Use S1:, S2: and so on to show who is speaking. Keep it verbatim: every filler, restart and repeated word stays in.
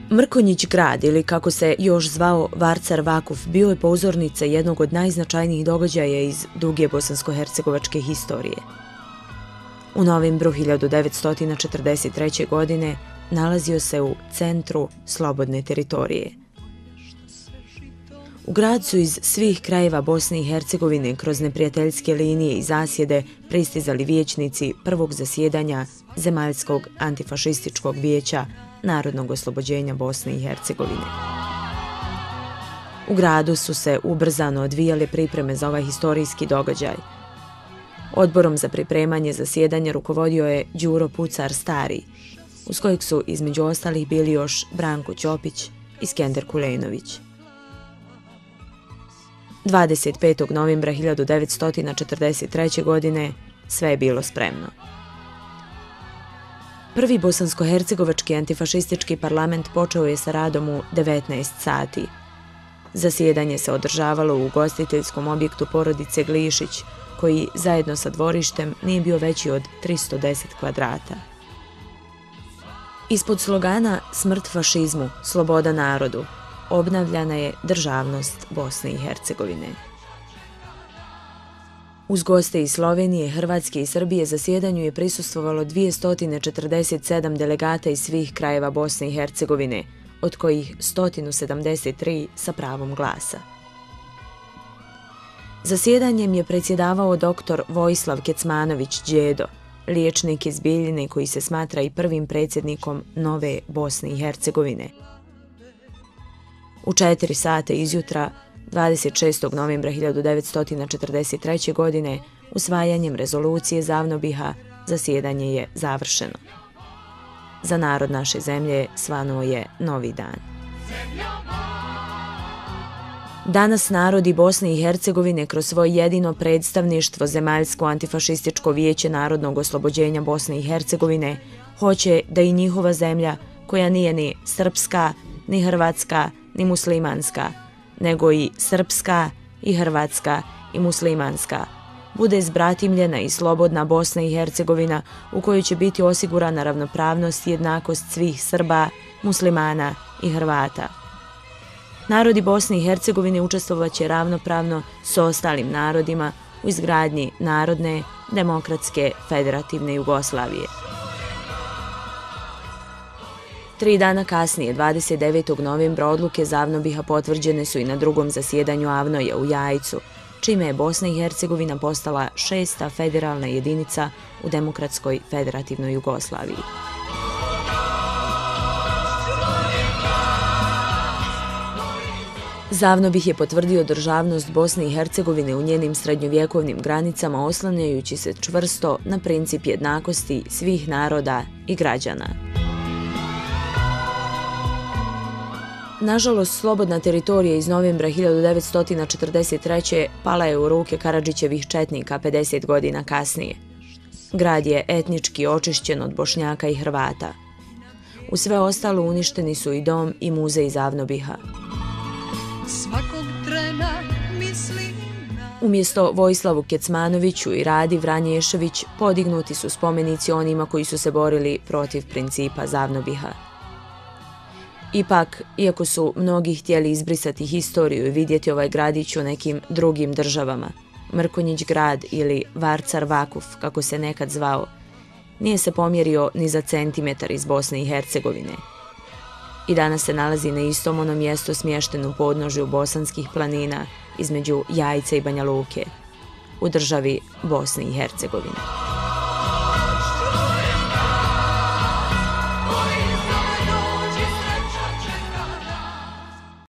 S1: Mrkonjić grad, ili kako se još zvao Varcar Vakuf, bio je pozornica jednog od najznačajnijih događaja iz duge bosansko-hercegovačke historije. U novembru hiljadu devetsto četrdeset treće. godine nalazio se u centru slobodne teritorije. U grad su iz svih krajeva Bosne i Hercegovine kroz neprijateljske linije i zasjede pristizali vijećnici prvog zasjedanja Zemaljskog antifašističkog vijeća Narodnog oslobođenja Bosne i Hercegovine. U gradu su se ubrzano odvijale pripreme za ovaj historijski događaj. Odborom za pripremanje zasjedanja rukovodio je Đuro Pucar Stari, uz kojeg su između ostalih bili još Branko Ćopić i Skender Kulenović. dvadeset petog novembra hiljadu devetsto četrdeset treće. godine sve je bilo spremno. Prvi bosansko-hercegovački antifašistički parlament počeo je sa radom u devetnaest sati. Zasjedanje se održavalo u ugostiteljskom objektu porodice Glišić, koji zajedno sa dvorištem nije bio veći od tristo deset kvadrata. Ispod slogana "Smrt fašizmu, sloboda narodu" obnavljana je državnost Bosne i Hercegovine. Uz goste iz Slovenije, Hrvatske i Srbije zasjedanju je prisustvovalo dvjesto četrdeset sedam delegata iz svih krajeva Bosne i Hercegovine, od kojih sto sedamdeset tri sa pravom glasa. Zasjedanjem je predsjedavao doktor Vojislav Kecmanović Đedo, liječnik iz Bijeljine koji se smatra i prvim predsjednikom nove Bosne i Hercegovine. U četiri sata izjutra, dvadeset šestog novembra hiljadu devetsto četrdeset treće. godine, usvajanjem rezolucije Zavnobiha, zasjedanje je završeno. Za narod naše zemlje svanuo je novi dan. Danas narodi Bosne i Hercegovine kroz svoje jedino predstavništvo Zemaljsko antifašističko vijeće Narodnog oslobođenja Bosne i Hercegovine hoće da i njihova zemlja, koja nije ni srpska, ni hrvatska, ni muslimanska, nego i srpska, i hrvatska, i muslimanska, bude zbratimljena i slobodna Bosna i Hercegovina u kojoj će biti osigurana ravnopravnost i jednakost svih Srba, muslimana i Hrvata. Narodi Bosne i Hercegovine učestvovaće ravnopravno s ostalim narodima u izgradnji narodne, demokratske, federativne Jugoslavije. Tri dana kasnije, dvadeset devetog novembra, odluke Zavnobiha potvrđene su i na drugom zasjedanju Avnoja u Jajcu, čime je Bosna i Hercegovina postala šesta federalna jedinica u demokratskoj federativnoj Jugoslaviji. Zavnobih je potvrdio državnost Bosne i Hercegovine u njenim srednjovjekovnim granicama, oslanjajući se čvrsto na princip jednakosti svih naroda i građana. Nažalost, slobodna teritorija iz novembra hiljadu devetsto četrdeset treće. pala je u ruke Karadžićevih četnika pedeset godina kasnije. Grad je etnički očišćen od Bošnjaka i Hrvata. U sve ostalo uništeni su i dom i muzej Zavnobiha. Umjesto Vojislavu Kecmanoviću i Radi Vranješević podignuti su spomenici onima koji su se borili protiv principa Zavnobiha. Ipak, iako su mnogi htjeli izbrisati historiju i vidjeti ovaj gradić u nekim drugim državama, Mrkonjić grad ili Varcar Vakuf, kako se nekad zvao, nije se pomjerio ni za centimetar iz Bosne i Hercegovine. I danas se nalazi na istom onom mjestu smještenu u podnožju bosanskih planina između Jajca i Banja Luke, u državi Bosne i Hercegovine.